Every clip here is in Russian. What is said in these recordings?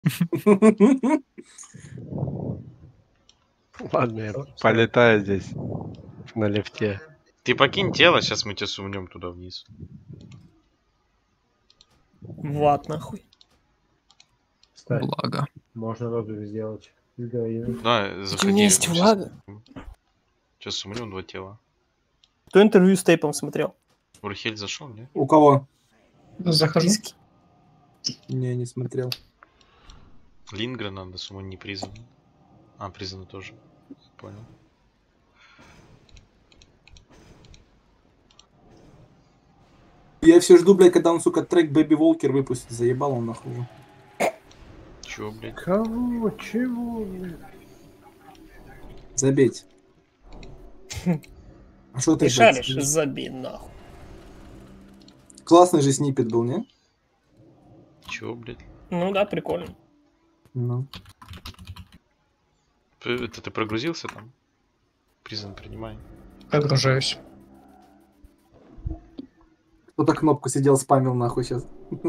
Ладно, я полетаю здесь на лифте. Ты покинь тело, сейчас мы тебя сумнем туда вниз. В ад нахуй. Кстати, Благо. можно розовый сделать. Да, У меня заходи. есть влага. Сейчас сумнем 2 тела. Кто интервью с Тейпом смотрел? Урхель зашел, не? У кого? Захожу. Риски. Не, не смотрел. Лингрен надо, суммон не признан. А, признан тоже. Понял. Я все жду, блядь, когда он, сука, трек Бэби Волкер выпустит. Заебал он нахуй уже. Чё, блядь? Кого? Чего? Забейте. А что ты, Ты блядь, шаришь? Забей нахуй. классный же снипет был, не? Чё, блядь? Ну да, прикольно. Ну. Это ты прогрузился там? Признан принимай. Прогружаюсь. Кто-то кнопку сидел, спамил нахуй сейчас.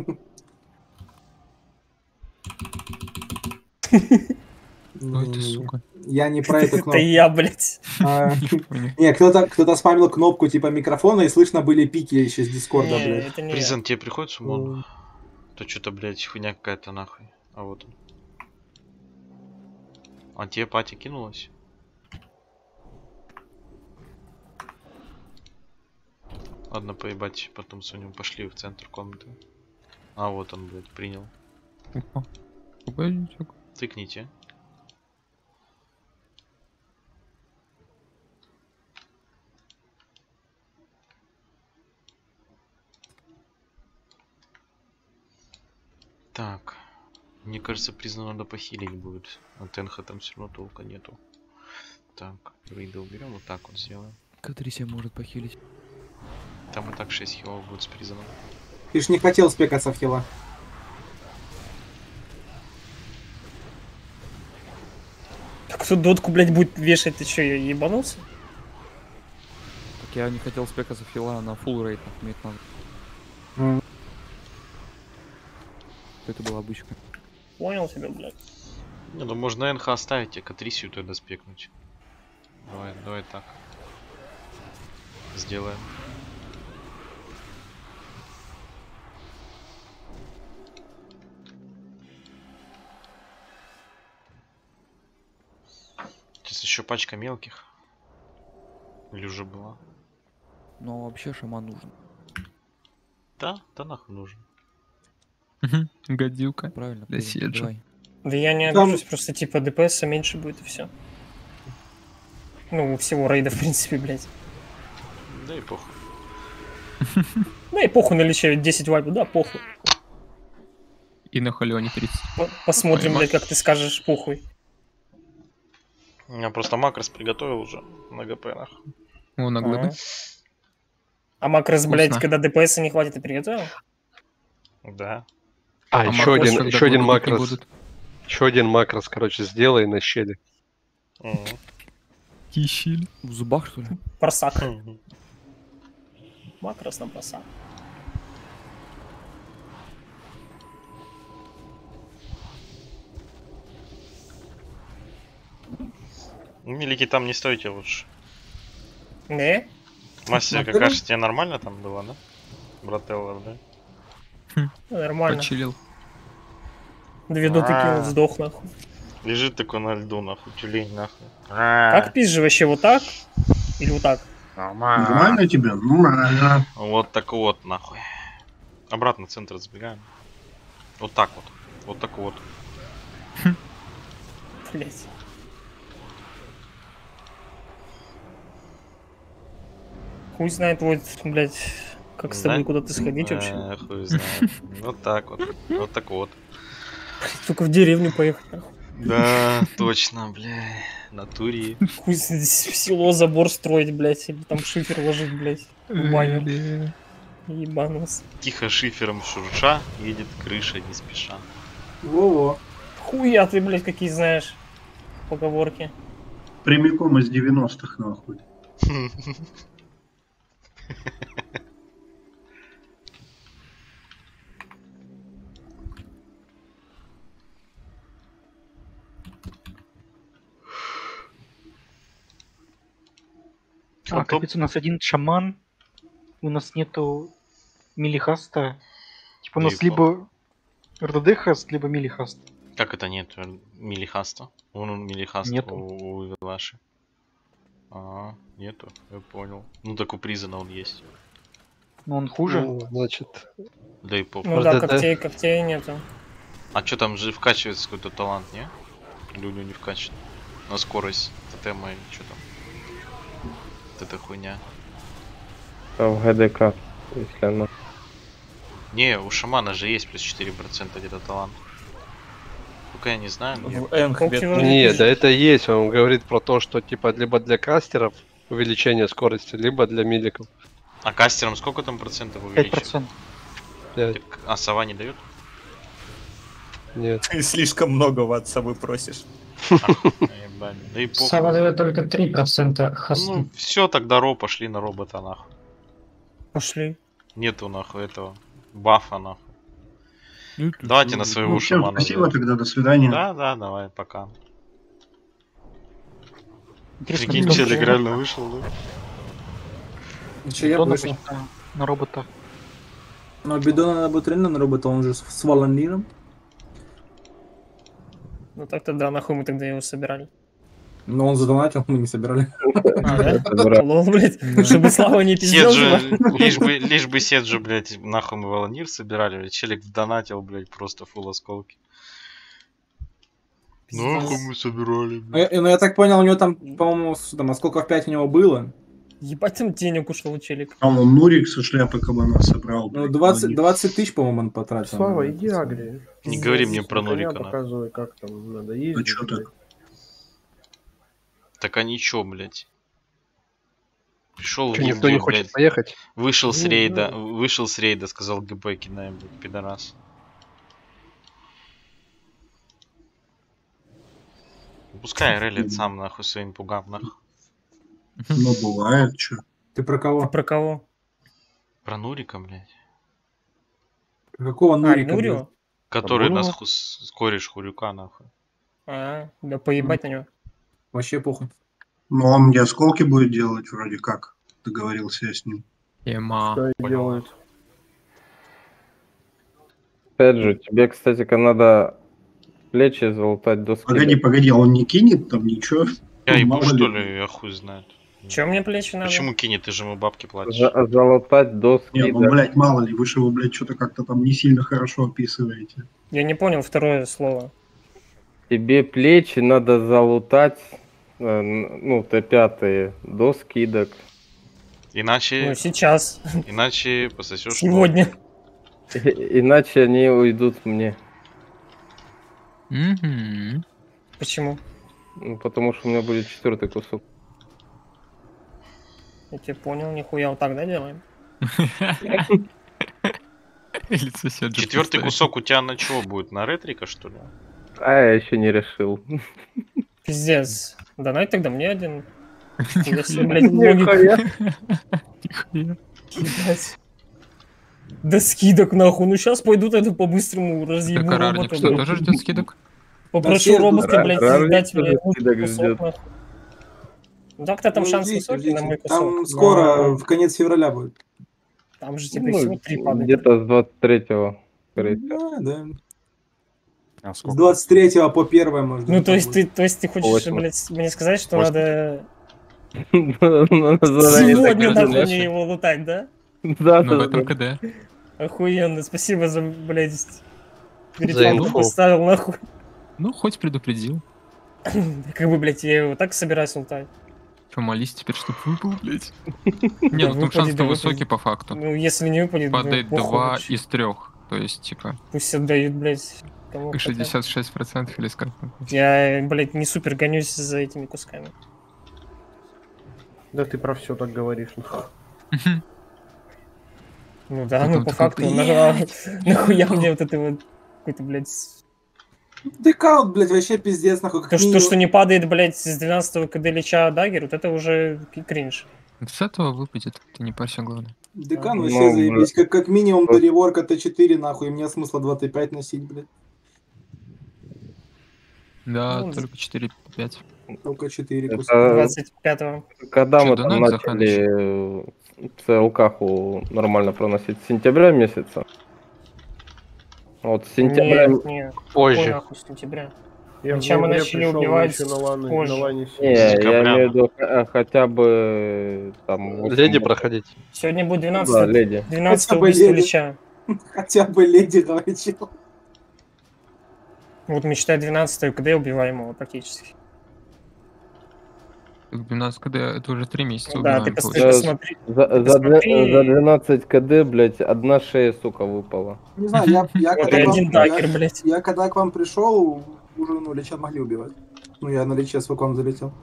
Ой, ты сука. Я не про эту Это кнопку. я, блядь. Не, кто-то спамил кнопку типа микрофона, и слышно были пики еще с Дискорда, Не, блядь. это не я. Признан тебе приходит суммон? То что-то, блядь, хуйня какая-то нахуй. А вот он. А тебе пати кинулась? Ладно, поебать, потом сунем, пошли в центр комнаты. А вот он, блядь, принял. Опа. Погодите. Тыкните. Так. Мне кажется, признано надо похилить будет. От Энха там все равно толка нету. Так, Рейда уберем, вот так вот сделаем. Катрисия может похилить. Там и так 6 хилов будет с призаном. Ты ж не хотел спекаться в хила. Так кто дотку, блядь, будет вешать? Ты чё, я ебанулся? Так я не хотел спекаться в хила на фулл рейд, мне это надо. Это была обычка. Понял тебя, блядь. Не, ну можно НХ оставить, а Катрисию тогда спекнуть. Давай так. Сделаем. Сейчас еще пачка мелких. Или уже была? Но вообще шаман нужен. Да нахуй нужен. Гадюка. Правильно, Да Седжа. давай. Да я не Там- обижусь, просто типа ДПС меньше будет и все. Ну, у всего рейда, в принципе, блядь. Да и похуй. Да и похуй наличие 10 вайпов, да, похуй. И на Халионе 30. Посмотрим, Понимаю. блядь, как ты скажешь, похуй. Я просто макрос приготовил уже на ГП нахуй. О, на глыбы. А макрос, блядь, Вкусно. когда ДПС не хватит, ты приготовил? Да. А, еще макрос, один, когда еще один глубоки макрос. будут. Еще один макрос, короче, сделай на щели. Мгм. Кищили. В зубах, что ли? Просак. Мгм. Макрос на просак. Милики там не стойте лучше. Не? Мастер, Смотрели? какашка тебе нормально там было, да? Брателло, да? Нормально. Почилил. Две доты А. кинул, сдох нахуй. Лежит такой на льду, нахуй, тюлень, нахуй. Как пизжи вообще, вот так? Или вот так? Нормально тебе? Нормально. Вот так вот, нахуй. Обратно в центр забегаем. Вот так вот. Вот так вот. Блять. Хуй знает, вот, блять, как с тобой Да? куда-то сходить вообще. Хуй знает. Вот так вот. Вот так вот. Только в деревню поехать, нахуй. Да, точно, бля. Натуре. Хуй в село забор строить, блять, или там шифер ложить, блять. В баню. Ебанулся. Тихо шифером шурша, едет крыша не спеша. Во-во. Хуя ты, блять, какие знаешь поговорки. Прямиком из 90-х, нахуй. Фантом? капец, у нас один шаман, у нас нету милихаста. Типа у Да нас и либо РДД хаст, либо милихаст. Как это нет милихаста? Вон он милихаст Нету. у Велаши. А, нету, я понял. Ну так у Призана он есть. Но он хуже. Ну, значит, Да и похуй. Ну да, РДД. когтей нету. А что там же вкачивается какой-то талант, не? Или у него не вкачан? На скорость тотема или что там? Вот эта хуйня. В ГДК, если оно. Не, у шамана же есть плюс 4% где-то талант. Пока я не знаю, но... В Энх нет, да это есть. Он говорит про то, что типа либо для кастеров увеличение скорости, либо для миликов. А кастерам сколько там процентов увеличивает? 5%. Так, а сова не дает? Нет. Ты слишком многого от собой просишь. Ебать, да и похуй. Сава дает только 3% хаста. Ну, все, тогда пошли на робота нахуй. Пошли. Нету нахуй этого бафа нахуй. Давайте на своего Ну, всем шамана. спасибо тогда, до свидания. Да, давай, пока. Интересно, Прикинь, кто челик был? реально вышел, да? Че я Кто вышел? на робота? Но Бидона надо будет реально на робота, он же с Валаниром. Ну так-то да, нахуй мы тогда его собирали. Но он задонатил, мы не собирали. А, да? Лол, блядь, чтобы Слава не пиздел. Лишь бы Седжу, блядь, нахуй мы Валанир собирали, блядь, челик вдонатил, блядь, просто фул осколки. Нахуй мы собирали, блядь. Ну я так понял, у него там, по-моему, там осколков 5 у него было. Ебать, там денег ушел у челик. Там он Нурик со шляпы кабана собрал. Ну, блядь, 20 тысяч, по-моему, он потратил. Слава, иди агри. Не говори мне про Коня Нурика, нахуй. показывай, как там надо А ездить. чё так? Так а ничего, блядь. Пришел в Что, никто не гильдию, хочет блядь, поехать? вышел с рейда, сказал ГБ кидаем, блядь, пидорас. Пускай релит сам нахуй своим пугам, нахуй. Ну, бывает, чё. Ты про кого? Про кого? Про Нурика, блядь. Про какого Нурика? Нурио? Который По-моему. нас кореш Хурюка, нахуй. А, да поебать на него. Вообще похуй. Ну, он мне осколки будет делать вроде как. Договорился я с ним. Ема. Что и делают? Опять же, тебе, кстати, надо плечи залутать до скидок. Погоди, а он не кинет там ничего? Я Ну, ебу, мало что ли. ли, я хуй знает. Че мне плечи надо? Почему кинет, ты же ему бабки платишь? Залутать до Не, скидок. ну, блядь, мало ли, вы же его, блядь, что-то как-то там не сильно хорошо описываете. Я не понял второе слово. Тебе плечи надо залутать, ну, Т5 до скидок. Иначе... Ну, сейчас. Иначе пососешь... Сегодня. Иначе они уйдут мне. Почему? Ну, потому что у меня будет 4-й кусок. Я тебя понял, нихуя вот так, да, делаем? Лицо Седжа Четвертый представить. кусок у тебя на чего будет? На ретрика, что ли? А я еще не решил. Пиздец. Донать тогда мне один. Если, блядь, логика. Ебать. Да скидок нахуй. Ну сейчас пойдут это по-быстрому разъебу Так, Арарник, робота. что, блядь. тоже ждет скидок? Попрошу робота, блядь, Арарник дать тоже мне скидок кусок ждет. нахуй. Ну так-то там Ну, шанс ждите, высокий на мой ждите. кусок. Там скоро, но в конец февраля будет. Там же типа Ну, всего 3 падает. где-то с 23-го, скорее всего. Да. С 23 по 1 можно. Ну то есть ты хочешь, Восемь. блядь, мне сказать, что Восемь. надо Надо заранее сегодня так нахуй разуметь. мне его лутать, да? Да, Ну, в да, этом да. КД. Охуенно, спасибо за, блядь, За рекламу инфу. поставил нахуй. Ну, хоть предупредил. Как бы, блядь, я его так собираюсь лутать. Че, молись теперь, чтоб выпал, блядь. Не, ну там выпадет, шанс-то да высокий выпадет. по факту. Ну, если не выпадет, Падает ну, похуй 2 вообще. из 3. То есть, типа, Пусть отдают, блядь, кому хотят. 66% или сколько. Я, блядь, не супер гонюсь за этими кусками. Да ты про все так говоришь. Ну да, Потом ну по такой, факту, нахуя мне вот это вот какой-то, блядь... Декаут, блядь, вообще пиздец, нахуй. То, что не падает, блядь, с 12-го КД Лича дагер, вот это уже кринж. С этого выпадет, ты не парься, главное. Декан Ну, вообще заебись. Как минимум до реворка Т4, нахуй. И мне смысла 2 Т5 носить, блядь. Да, Ну, только 4-5. Только 4 Это куска. 25-го. когда Чё, мы там донат Заханыч? начали ЦЛК-ху нормально проносить? С сентября месяца? Вот с сентября... Нет. Позже. Какой нахуй с сентября? Я в Хотя мы ноябре начали пришёл, убивать мы ещё на лане, позже. на лане Не, сидели. я декабря. имею в виду хотя бы там... 8 Леди проходить. Сегодня будет Да, 12 леди. 12 Хотя бы убийство леди. Лича. Хотя бы леди, говорит чел. Вот мы считаем 12 КД убиваем его практически. 12 КД, это уже 3 месяца Да, убиваем, ты получается. посмотри. За 12 КД, блядь, одна шея, сука, выпала. Не знаю, я Вот когда и к вам- один дагер, блядь. я когда к вам пришел, уже ну, Лича могли убивать. Ну, я на Личе с ваком залетел.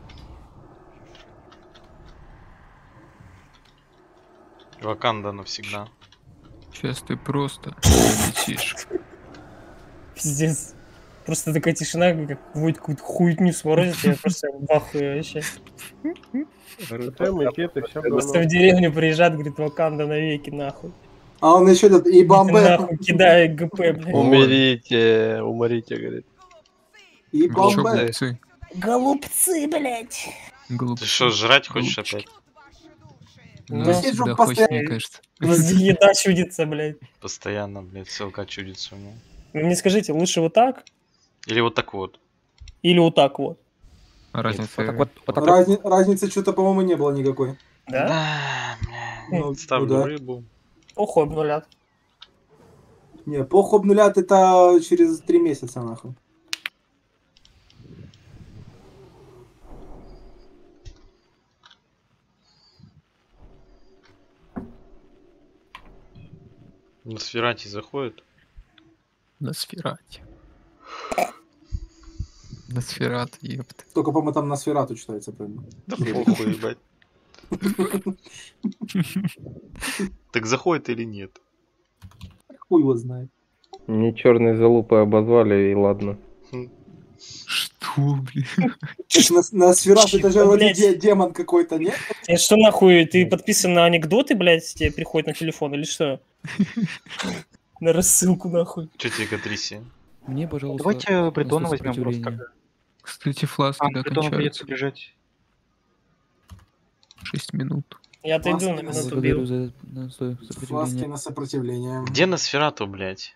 Ваканда навсегда. Сейчас ты просто летишь. Пиздец. Просто такая тишина, как будет какую-то хуйню сморозить, я просто в ахуе вообще. РТМ, и кеты, всё Просто говно. в деревню приезжает, говорит, Ваканда навеки, нахуй. А он еще этот, и Идите бомбе, нахуй, кидает ГП, блядь. Умерите, уморите, говорит. и Чё, бомбе. голубцы? Голубцы, блядь. Голубцы. Ты что, жрать хочешь Голубчики. опять? Ну, Да. всегда Сижу хочешь, мне постоянно. кажется. Везде еда чудится, блядь. Постоянно, блядь, ссылка чудится у него. Вы мне скажите, лучше вот так Или вот так вот. или вот так вот? А разница... Вот так вот, вот так вот. Разницы что-то, по-моему, не было никакой. Да? Да, бля. Ну, Ставлю да. рыбу. Похуй обнулят. Не, пох обнулят это через 3 месяца, нахуй. На Сферати заходит. На сферате. На сферат, ёпта. Только, по-моему, там на сферату читается, правильно. Да похуй, ебать. Так заходит или нет? Хуй его знает. Не черной залупой обозвали, и ладно. Что, блин? На сферату это же вроде Блядь. демон какой-то, нет? Что нахуй, ты подписан на анекдоты, блядь, тебе приходят на телефон или что? На рассылку, нахуй. Че тебе, Катрисия? Мне, пожалуйста, Давайте Бретона место возьмем просто. сопротивления. Кстати, фласки, да, Бретону придется кончаются. бежать. 6 минут. Я отойду на Классно, минуту Благодарю бил. за свое Фласки сопротивление. на сопротивление. Где на Сферату, блядь?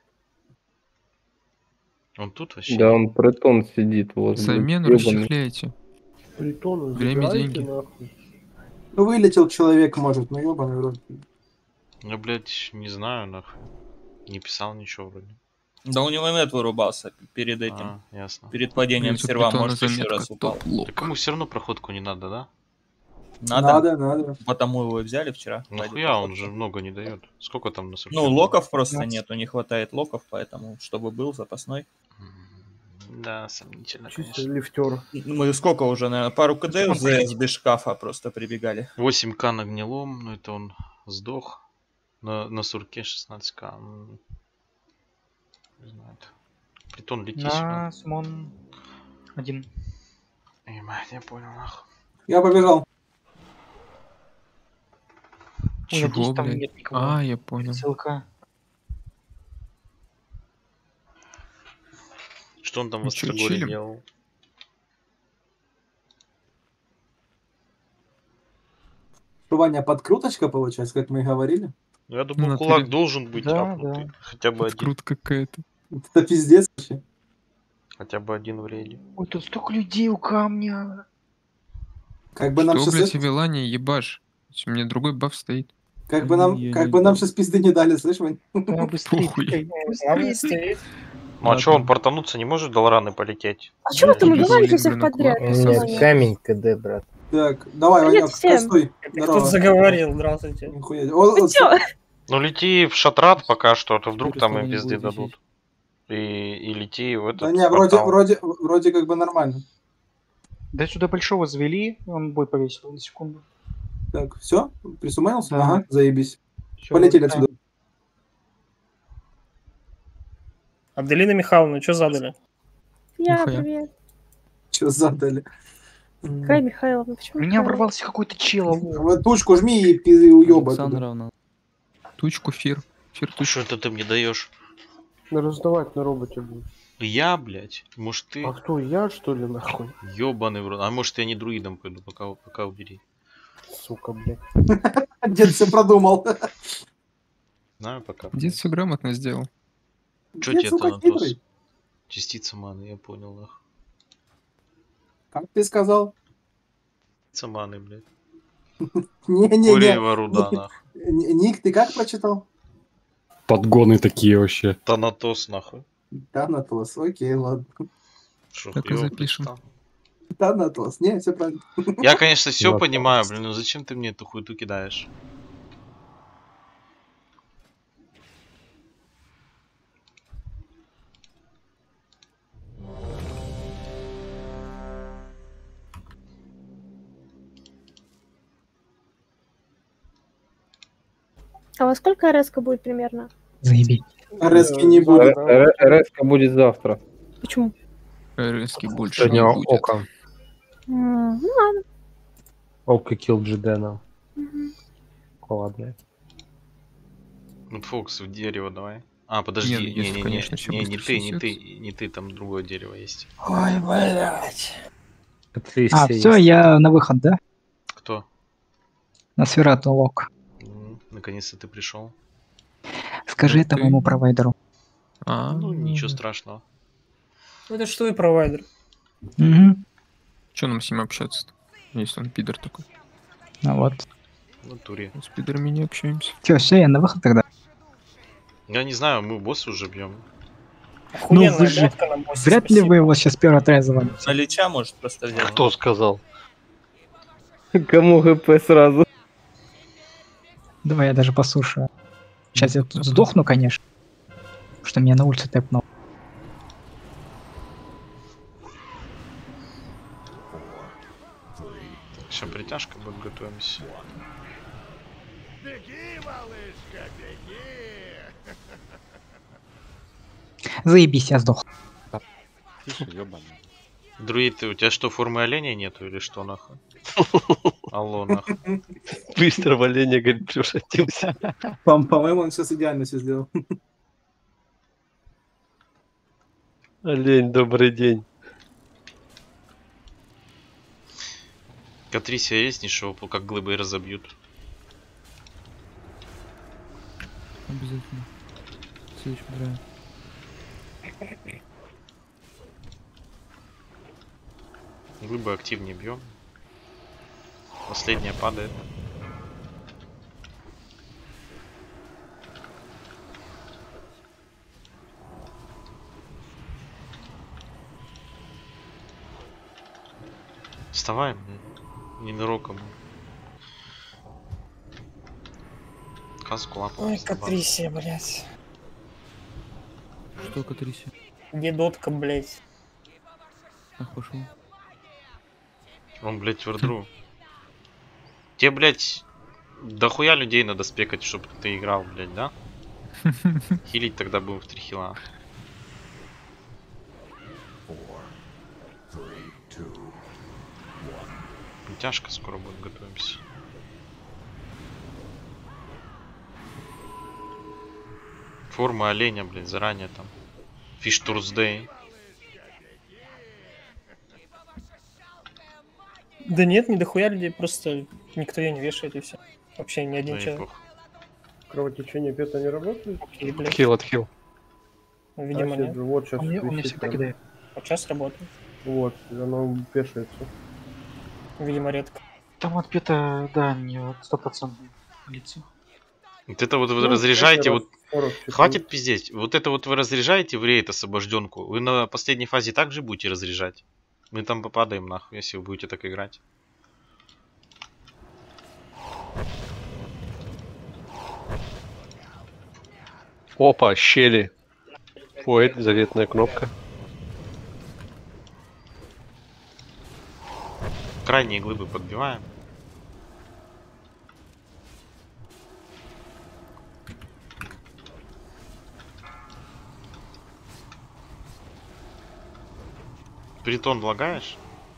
Он тут вообще? Да, он притон сидит возле. Замену ёбаный. расчехляйте. Притоны Время, забирайте, деньги. нахуй. Ну, вылетел человек, может, ну ебаный рот. Ну, блядь, не знаю, нахуй. Не писал ничего вроде. Да у него нет вырубался перед этим. А, ясно. Перед падением Придётся серва, Бретона может, еще заметка, раз упал. топ-лок. Так кому все равно проходку не надо, да? Надо. Потому его и взяли вчера. Нахуя, он же много не дает. Сколько там на Ну, локов просто нету, не хватает локов, поэтому, чтобы был запасной. Да, сомнительно, Чисто конечно. лифтер. Мы сколько уже, наверное, пару КД с шкафа просто прибегали. 8к на гнилом, но это он сдох. На сурке 16к. Не знаю. Притон летишь. На Смон 1. Ебать, я понял, нахуй. Я побежал. Ой, Чего, надеюсь, там блядь? нет никого. А, я понял. Ссылка. Что он там в Ну чё, Острогоре чилим? делал? Что, Ваня, подкруточка получается, как мы и говорили? Ну, я думаю, Ну, кулак натуре. должен быть Да, апнутый. да. Хотя бы один. Крут какая-то. Это пиздец вообще. Хотя бы один в рейде. Ой, тут столько людей у камня. Как бы нам Что, сейчас... блядь, Вилане, ебашь? У меня другой баф стоит. Как бы нам Я сейчас пизды не дали, слышь, Вань? Да, быстрее. Похуй. тыкай. Главное стоит. Ну а чё, он портануться не может до раны полететь? А чё вы там Блин, убиваете блин, всех блин, подряд? аккуратно. Нет, камень КД, брат. Так, давай, Привет Ваня, всем. стой. Кто-то Здорово. заговорил, здравствуйте. Нихуя. О, Вы чё? Ну лети в шатрат пока что, а то вдруг там Руслан и не пизды будет дадут. И лети в этот Да не, вроде, портал. вроде как бы нормально. Да сюда большого завели, он бой повесил на секунду. Так, все? Присуманился? Да. Ага, заебись. Всё, Полетели да. отсюда. Абделина Михайловна, что задали? Я, Нихуя. привет. Что задали? Какая Михайловна? Почему У меня Михайловна? ворвался какой-то чел. алло. Вот тучку жми и пизды уёба. Александровна. Тучку, фир. Фир, тучку. Что это ты мне даешь? Раздавать на роботе будет. Я, блядь? Может ты... А кто, я что ли, нахуй? Ёбаный в рот. А может я не друидом пойду, пока убери. Сука, блядь. Дед все продумал. Знаю пока. Дед все грамотно сделал. Чё Дед, тебе сука, Танатос? хитрый. Частица маны, я понял, нахуй. Как ты сказал? Частица маны, блядь. Не-не-не. Курева руда, нахуй. Ник, ты как прочитал? Подгоны такие вообще. Танатос, нахуй. Танатос, окей, ладно. Шо, Так и хуёво запишем. прочитал? Танатос, не, все правильно. Я, конечно, все Танатос. понимаю, блин, но зачем ты мне эту хуету кидаешь? А во сколько РСК будет примерно? Заебись. РСК не будет. РСК будет завтра. Почему? РСки больше Сегодня не будет. Ока. Ну ладно. Ока килл Джидена. Мгм. Ладно. Ну, Фокс, в дерево давай. А, подожди, Не, ну, если, конечно, всё не быстро ты, снесётся. не ты, там другое дерево есть. Ой, блядь. А, все, я на выход, да? Кто? На Сферату лог. Наконец-то ты пришел. Скажи Ну это ты- моему провайдеру. Ну, ничего страшного. Это что и провайдер? Угу. Че нам с ним общаться-то? Если он пидор такой. Ну вот. В натуре. С пидорами не общаемся. Все, я на выход тогда. Я не знаю, мы босса уже бьем. Ну Охуенная вы же... ботка на боссе, Вряд ли спасибо. вы его сейчас первый отряд завалите. На Лича может просто взять. Кто сказал? Кому ГП сразу? Давай я даже послушаю. Сейчас я тут сдохну, конечно. Потому что меня на улице тэпнул. Сейчас притяжка будет, готовимся. Заебись, я сдох. Друид, у тебя что, формы оленя нету или что, нахуй? Алло, нахуй. Быстро в оленя, говорит, превратился. По-моему, он сейчас идеально все сделал. Олень, добрый день. Катрисия есть, ничего, как глыбы разобьют. Обязательно. Следующий драйв. Глыбы активнее бьем. Последняя падает. Вставай, ненароком. Каску лапу. Ой, Катрисия, блядь. Что, Катрисия? Ведотка, блядь. Ах, пошел. Он, блядь, в ордру. Тебе, блядь, дохуя людей надо спекать, чтобы ты играл, блядь, да? Хилить тогда будем в 3 хила. Тяжко скоро будет, готовимся. Форма оленя, блядь, заранее там. Фиш Турсдей. Да нет, не дохуя людей, просто никто ее не вешает и все. Вообще ни один Да и человек. похуй. Кровотечение пета не работает? Окей, блядь. Отхил, отхил. Видимо, нет. Вот сейчас Он мне всегда кидает. Вот сейчас работает. Вот, оно пешается. Видимо, редко. Там от пета, да, не 100% лицо. Вот это вот вы Ну, разряжаете, раз вот 40 секунд. хватит пиздеть. Вот это вот вы разряжаете в рейд освобожденку. Вы на последней фазе также будете разряжать. Мы там попадаем нахуй, если вы будете так играть. Опа, щели. Ой, заветная кнопка. Крайние глыбы подбиваем. Притон лагаешь?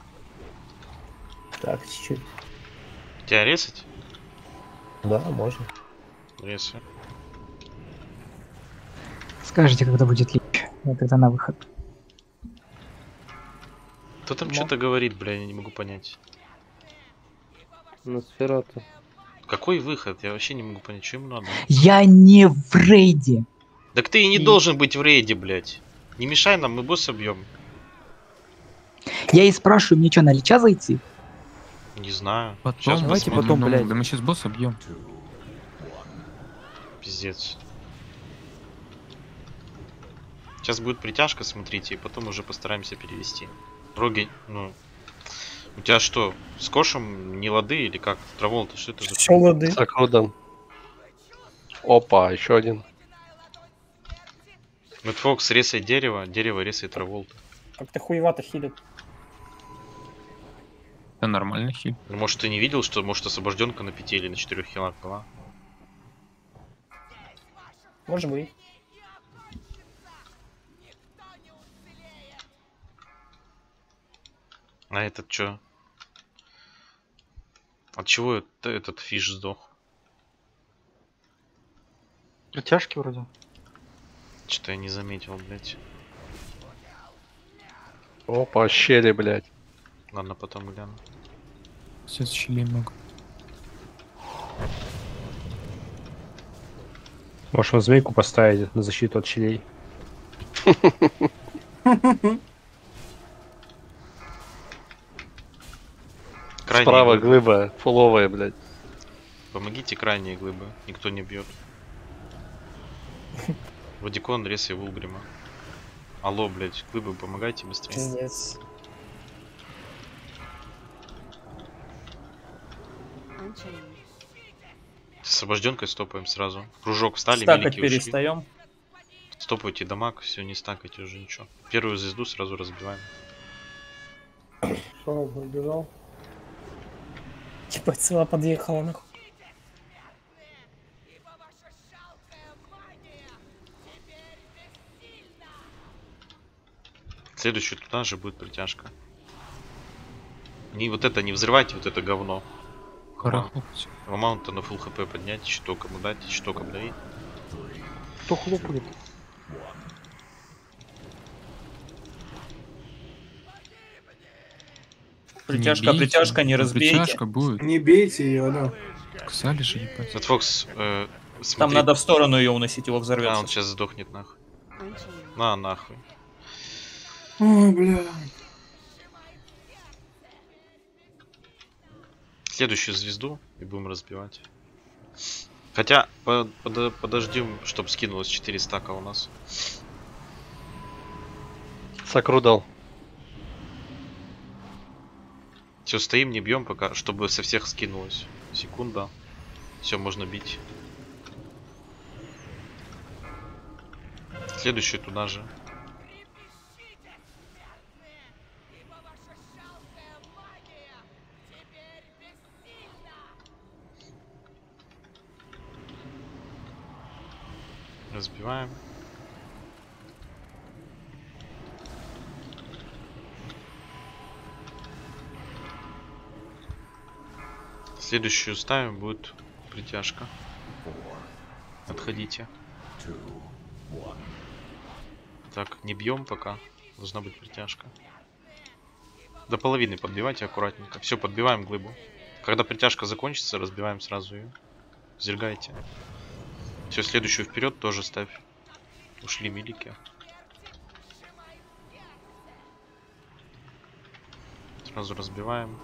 Так, чуть-чуть. Тебя резать? Да, можно. Резай. Скажите, когда будет лич. Я тогда на выход. Кто там что-то говорит, бля, я не могу понять. На сфероту. Какой выход? Я вообще не могу понять, что ему надо. Я не в рейде. Так ты и не должен быть в рейде, блядь. Не мешай нам, мы босса бьем. Я и спрашиваю, мне что, на Лича зайти? Не знаю. Потом, Сейчас давайте посмотрим. потом, блядь. Да мы сейчас босса бьем. Пиздец. Сейчас будет притяжка, смотрите, и потом уже постараемся перевести. Роги, ну... У тебя что, с кошем не лады или как? Травол-то что это за... Все лады. Сакрудан. Опа, еще один. Мэтфокс ресает дерево, дерево ресает травол-то. Как-то хуевато хилит. Это нормальный хит. Ну, может, ты не видел, что, может, освобожденка на 5 или на 4 хилах была? Может быть. А этот чё? От чего этот фиш сдох? Притяжки вроде. Что-то я не заметил, блядь. Опа, щели, блядь. Ладно, потом гляну. Сейчас щелей много. Может, он змейку поставить на защиту от щелей? Крайние Справа глыбы. глыба, фуловая, блядь. Помогите крайние глыбы, никто не бьет. Вадикон, рез и Вулгрима. Алло, блядь, глыбы, помогайте быстрее. Пиздец. С освобожденкой стопаем сразу. Кружок встали, Стакать великие ушли. перестаем. Стопайте дамаг, все, не стакайте уже ничего. Первую звезду сразу разбиваем. Что, побежал? Типа цела подъехала нахуй. Следующую туда же будет притяжка. Не вот это, не взрывайте вот это говно. Карахлопать. Маунта на full хп поднять, щиток ему дать, щиток обдави. Кто хлопает? Притяжка, Не бейте, притяжка, не разбейте. Притяжка будет. Не бейте ее, да. Ксали же ебать. Фокс, Там смотри. надо в сторону ее уносить, его А, взорвется. он сейчас сдохнет нахуй. На, нахуй. Ой, бля. Следующую звезду и будем разбивать. Хотя, подождем, чтобы скинулось 4 стака у нас. Сакрудал. Все, стоим, не бьем пока, чтобы со всех скинулось. Секунда. Все, можно бить. Следующую туда же. Разбиваем. Следующую ставим, будет притяжка. Отходите. Так, не бьем пока. Должна быть притяжка. До половины подбивайте аккуратненько. Все, подбиваем глыбу. Когда притяжка закончится, разбиваем сразу ее. Зергайте. Все, следующую вперед тоже ставь. Ушли милики. Сразу разбиваем.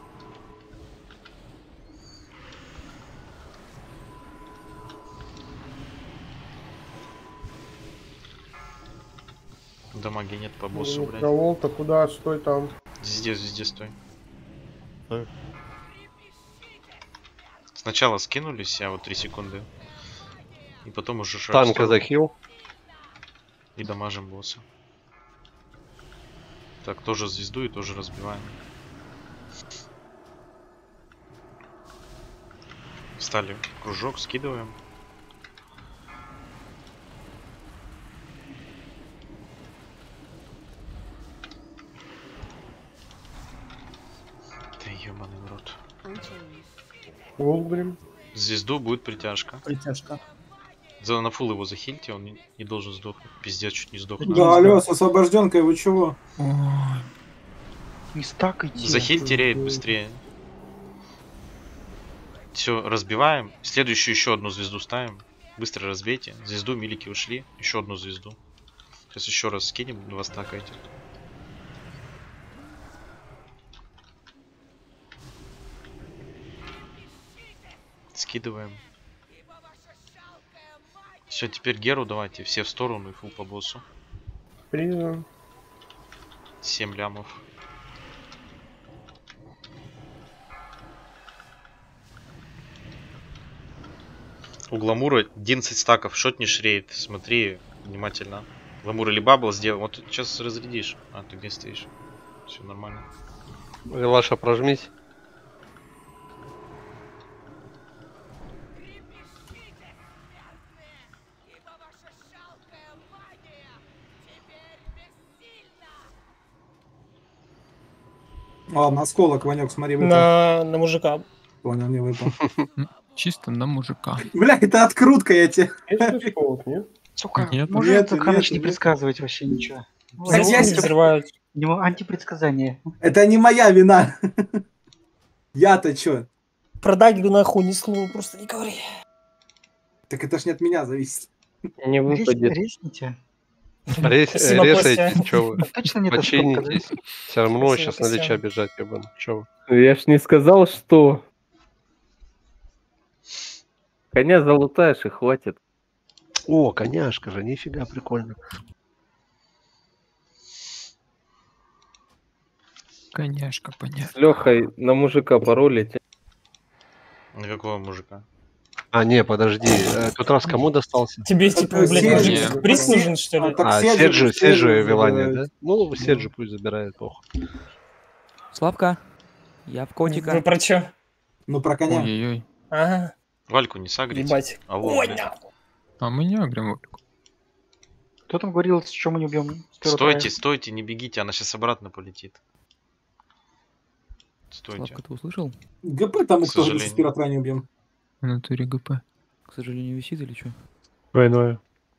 Дамаги нет по боссу, блядь. Травол-то куда? Стой там. Везде стой. Сначала скинулись, а вот 3 секунды. И потом уже шаг в Танка сторону. захил. И дамажим босса. Так, тоже звезду и тоже разбиваем. Встали в кружок, скидываем. Да ёбаный в рот. Волгрим. Звезду будет притяжка. Притяжка. На фул его захильте, он не должен сдохнуть. Пиздец, чуть не сдох. Да, алло, с освобожденкой, вы чего? Не стакайте. Захильте рейд быстрее. Все, разбиваем. Следующую еще одну звезду ставим. Быстро разбейте. Звезду, милики ушли. Еще одну звезду. Сейчас еще раз скинем, 2 стакайте. Скидываем. Все, теперь Геру давайте. Все в сторону и фул по боссу. Принял. 7 лямов. У Гламура 11 стаков. Шотнишь рейд. Смотри внимательно. Гламур или бабл сделал. Вот тут сейчас разрядишь. А, ты где стоишь? Все нормально. Релаша, прожмись. О, на осколок, Ванек, смотри, выпал. На мужика. Понял, не выпал. Чисто на мужика. Бля, это открутка, я тебе. Есть осколок, нет? Сука, Нет, может нет, Ханыч не нет. предсказывать вообще ничего. Так я Не взрывают. У него антипредсказание. Это не моя вина. Я-то чё? Про дагеру нахуй ни слова просто не говори. Так это ж не от меня зависит. Не выпадет. Резните. Спасибо, Резайтесь, Костя. чё вы? Точно нет Починитесь. Все равно Спасибо, сейчас на Костя. лича бежать, ебан. Чё вы? Я ж не сказал, что... Коня залутаешь и хватит. О, коняшка же, нифига прикольно. Коняшка, понятно. С Лехой на мужика паролите. На какого мужика? А, не, подожди. Тут раз кому достался? Тебе, типа, блядь, Серджи. мужик приз нужен, что ли? Так А, Серджи Седжи Вилания, забирает. да? Ну, Седжи пусть забирает, похуй. Славка, я в котика. Вы про чё? Ну, про коня. Ой-ой-ой. Ага, Вальку не сагрите. ебать. Алло, Ой, блядь. нахуй. А мы не агрим Вольку. Кто там говорил, с чем мы не убьем? Стойте, стойте, не бегите, она сейчас обратно полетит. Стойте. Славка, ты услышал? ГП там К их тоже сожалению. без пиротра не убьем. В натуре ГП. К сожалению, висит или что? Двойное.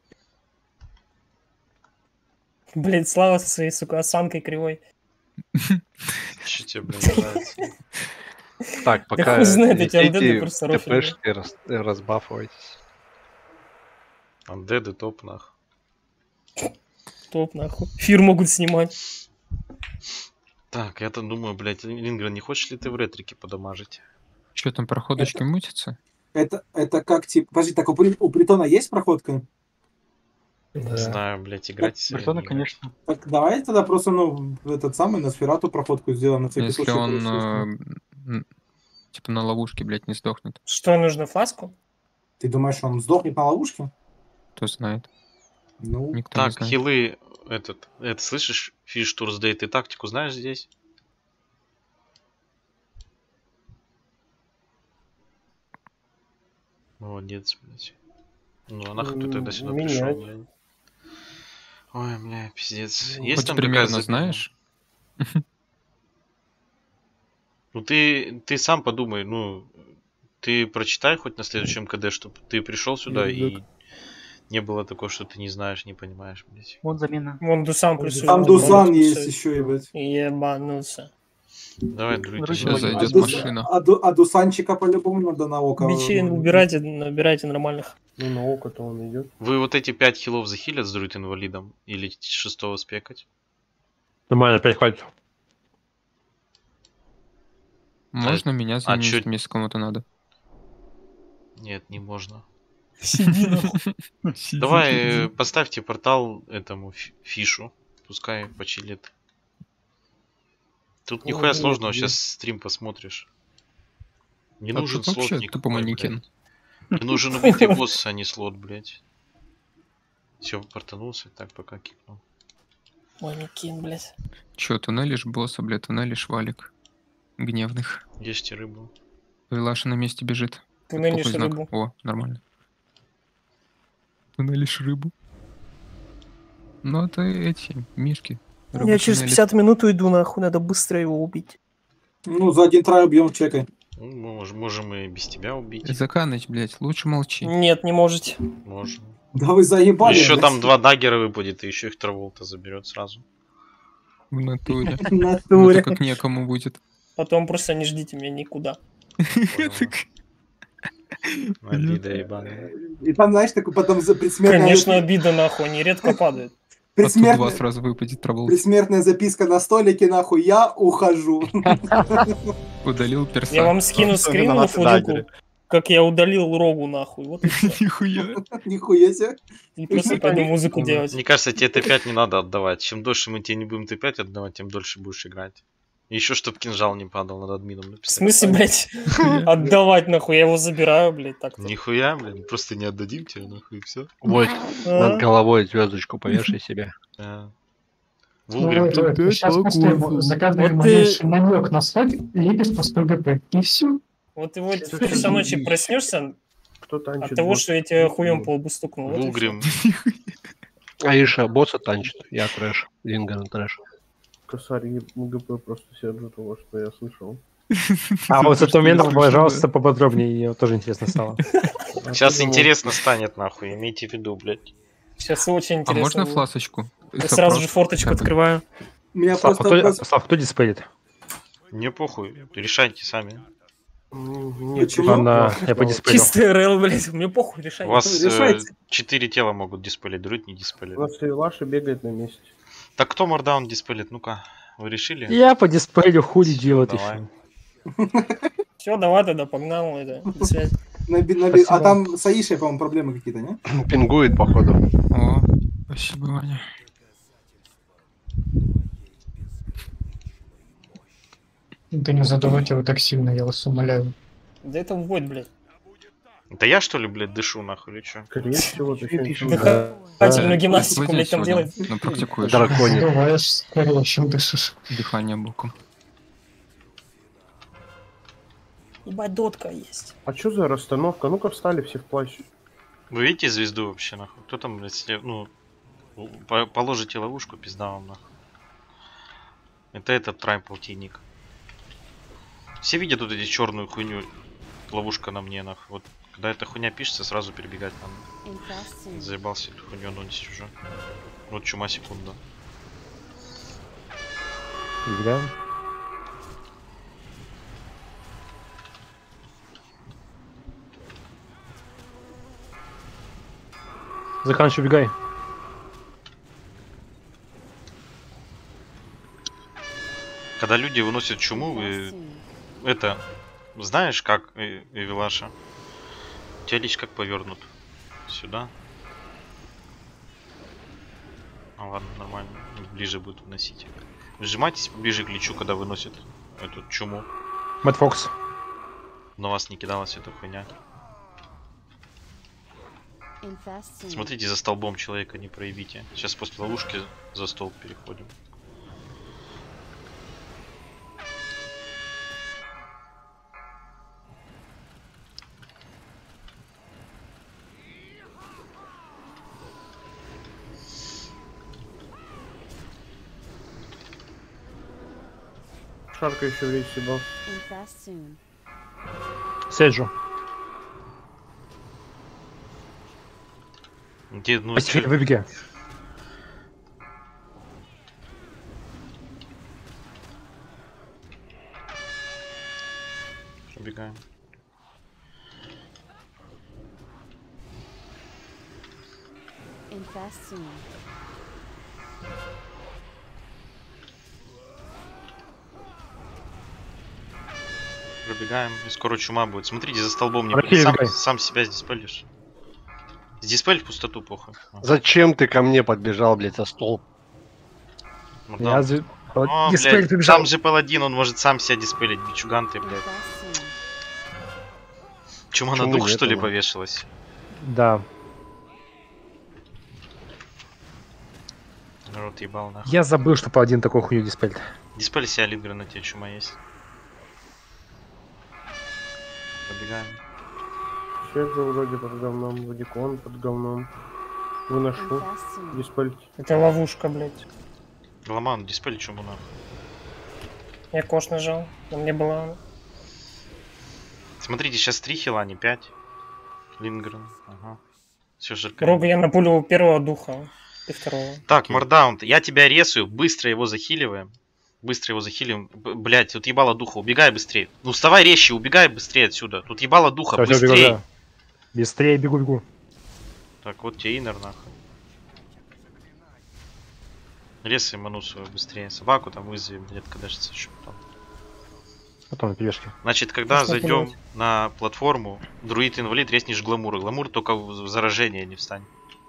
Блядь, Слава со своей, сука, осанкой кривой. Че тебе, блин, нравится? Так, пока хуй знает, эти летите, андеды просто рофлят, ТПшки разбафывайтесь. Андеды топ нах. Топ, нахуй. Фир могут снимать. Так, я-то думаю, блядь, Лингрен, не хочешь ли ты в ретрике подамажить? Че там, проходочки мутятся? Это как, типа... Подожди, так у Притона есть проходка? Не знаю, блядь, играть с Бертона, конечно. Так давай тогда просто, ну, этот самый, на Сферату проходку сделаем. На всякий Если случай, он, естественно. типа, на ловушке, блядь, не сдохнет. Что нужно, фласку? Ты думаешь, он сдохнет на ловушке? Кто знает. Ну, Никто не Так, знает. хилы, это слышишь, Фиш Турсдей, ты тактику знаешь здесь? Молодец, блядь. Ну, а нахуй ты тогда сюда Менять. пришел, блядь? Ой, бля, пиздец. Есть Хоть там примерно какая-то знаешь? Ну ты сам подумай, ну ты прочитай хоть на следующем КД, чтобы ты пришел сюда и не было такого, что ты не знаешь, не понимаешь, блядь. Вон замена. Вон Дусан плюсует. там Дусан есть еще, ебать. Ебанулся. Давай, друзья. Сейчас зайдет Дус- машина. А Дусанчика по-любому надо на око. Бичей убирайте, набирайте нормальных. Ну, на око-то он идет. Вы вот эти 5 хилов захилят с друид инвалидом или 6-го спекать? Нормально, 5 хватит. Можно меня заменить, чё- если кому-то надо? Нет, не можно. Сиди нахуй. Давай поставьте портал этому Фишу, пускай почилит. Тут нихуя нет, сложного, нет. сейчас стрим посмотришь. Не А нужен тут слот вообще никакой, тупо манекен. блядь. Мне нужен убитый босс, а не слот, блядь. Все, портанулся, так пока кикнул. Манекен, блядь. Чё, туннелишь босса, блядь, туннелишь валик. Гневных. Ешьте рыбу. Вилаша на месте бежит. Туннелишь Плохой знак. рыбу. О, нормально. Туннелишь рыбу. Ну это эти, мишки. Рыбу Я через туннелит. 50 минут уйду, нахуй, надо быстро его убить. Ну, за один трай убьем, чекай. Ну, мы можем и без тебя убить. Заканыч, блядь, лучше молчи. Нет, не можете. Можем. Да вы заебали. Еще блядь. там 2 даггера выпадет, и еще их Траволта заберет сразу. В натуре. В натуре. Ну, как некому будет. Потом просто не ждите меня никуда. Обида ебаная. И там, знаешь, такой потом за предсмертная... Конечно, обида, нахуй, они редко падают. Оттуда 2 сразу выпадет травол. Предсмертная записка на столике, нахуй, я ухожу. Удалил перса. Я вам скину скрин на футболку, как я удалил Рогу, нахуй. Вот и всё. Нихуя. Нихуя себе. И просто пойду музыку делать. Мне кажется, тебе Т5 не надо отдавать. Чем дольше мы тебе не будем Т5 отдавать, тем дольше будешь играть. И еще, чтоб кинжал не падал, над админом В написать. смысле, блядь, отдавать, нахуй, я его забираю, блядь, так-то. Нихуя, блин, просто не отдадим тебе, нахуй, и все. Вот, над головой звездочку повешай себе. Вулгрим. Сейчас просто загадываем малейший намек на свадьбу, лепишь по 100 ГП. И все. Вот ты вот в часа ночи проснешься Кто от танчит? того, бот? что я тебя хуем по лбу стукнул. Вот и Вулгрим. Аиша босса танчит, я трэш. Линган трэш. Косарь ГП просто сержит того, что я слышал. А вот с этого момента, пожалуйста, поподробнее, ее тоже интересно стало. Сейчас интересно станет, нахуй, имейте в виду, блядь. Сейчас очень А интересно. можно будет. фласочку? Я сразу же форточку открываю. Меня Слав, просто вопрос... Слав, кто диспелит? Не похуй, решайте сами. Нет, Почему? Ладно, я по диспелю. Чистый РЛ, блядь, мне похуй, У решай. вас решайте. 4 тела могут диспелить, другие не У диспелит. нас Лаша бегает на месте. Так кто мордаун диспелит? Ну-ка, вы решили? Я по диспелю хули делать Давай. еще. Все, давай тогда, погнал это. До связи. А там с Аишей, по-моему, проблемы какие-то, не? Пингует, походу. О, спасибо, Ваня. Да не задавайте его так сильно, я вас умоляю. Да это вводь, блядь. Это я что ли, блядь, дышу нахуй или чё? Скорее всего, ты что-нибудь Дыхательную гимнастику, блядь, там делать. Ну, практикуешь. Драконит. Даваешь скорее, чем дышишь. Дыхание боком. Ебать, дотка есть. А что за расстановка? Ну-ка встали все в плащ. Вы видите звезду вообще, нахуй? Кто там, блядь, ну, положите ловушку, пизда вам, нахуй. Это этот трайм-полтинник. Все видят тут эти черную хуйню, ловушка на мне, нахуй. Вот, когда эта хуйня пишется, сразу перебегать надо. Заебался эту хуйню носить уже. Вот чума секунда. Да? Заканчивай, убегай. Когда люди выносят чуму, вы это знаешь как, Эвилаша? У тебя лишь как повернут. Сюда. А ладно, нормально. Ближе будет выносить. Сжимайтесь ближе к личу, когда выносят эту чуму. Мэтт Фокс. На вас не кидалась эта хуйня. Смотрите за столбом человека, не проявите. Сейчас после ловушки за столб переходим. Шарка еще в речи был. Седжу. Где, ну, Постепенно выбеги. Убегаем. Пробегаем, и скоро чума будет. Смотрите, за столбом не сам себя здесь палишь. Здесь паль в пустоту, похуй. Зачем ты ко мне подбежал, блядь, за стол? Я блядь, там же паладин, он может сам себя диспелить, бичуган ты, блядь. Чума на дух, что ли, повешалась? Да. Народ ебал, нахуй. Я забыл, что паладин такой хуйню диспелит. Диспель себя, Лингер, на тебе чума есть. Пробегаем. Седжу вроде под говном, Вадикон под говном. Выношу. Диспель. Это ловушка, блядь. Ломан, диспель чуму нахуй. Я кош нажал, но мне было... Смотрите, сейчас 3 хила, а не 5. Лингрен, ага. Все жарко. Рога я напулил первого духа. Ты второго. Так, Мардаунт, я тебя ресую, быстро его захиливаем. Быстро его захилим. Блять, тут ебало духа, убегай быстрее. Ну вставай резче, убегай быстрее отсюда. Тут ебало духа, Всё, всё, бегу, быстрее. да. Быстрее бегу. Так, вот тебе инер нахуй. Ресай манусу быстрее. Собаку там вызовем, блядь, кажется, еще потом. Потом пешки. Значит, когда Что зайдем делать? на платформу, друид-инвалид, резнешь гламура. Гламур только в заражение не встань.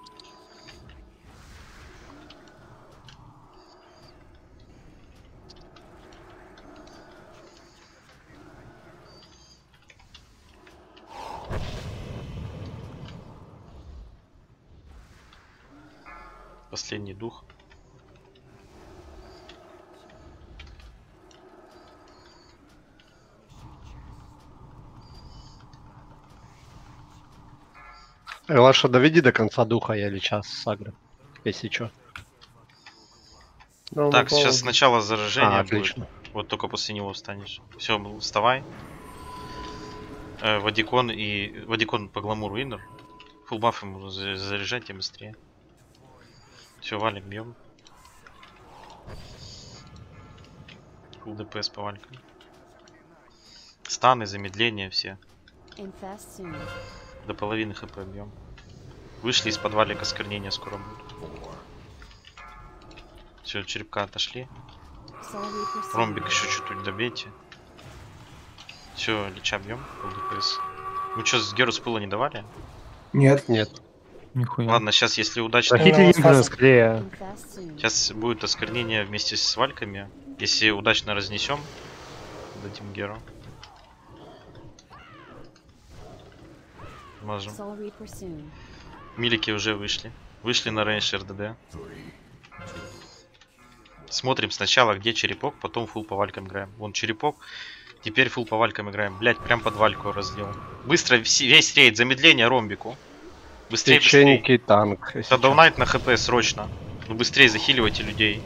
Последний дух. Лаша, доведи до конца духа, я или час с агро, если чё. Да, он Так, упал. сейчас сначала заражение будет. Отлично. Вот только после него встанешь. Все, вставай. Вадикон по гламуру инер. Фулбаф ему заряжайте быстрее. Все, валик бьем. Фул ДПС по валькам. Станы, замедления все. До половины хп бьем. Вышли из-под валика, осквернения скоро будут. Все, черепка отошли. Ромбик еще чуть-чуть добейте. Все, леча бьем. Фул ДПС. Ну что, с Геру с пыла не давали? Нет. Нет. Нихуя. Ладно, сейчас если удачно... Захитили именно скорее. Сейчас будет осквернение вместе с вальками. Если удачно разнесем, дадим Геру. Можем. Милики уже вышли. Вышли на рейндж РДД. Смотрим сначала, где черепок, потом фул по валькам играем. Вон черепок. Теперь фул по валькам играем. Блять, прям под вальку разлил. Быстро весь рейд, замедление ромбику. Быстрее, Священники, танк. Даунайт на хп срочно. Ну быстрее захиливайте людей.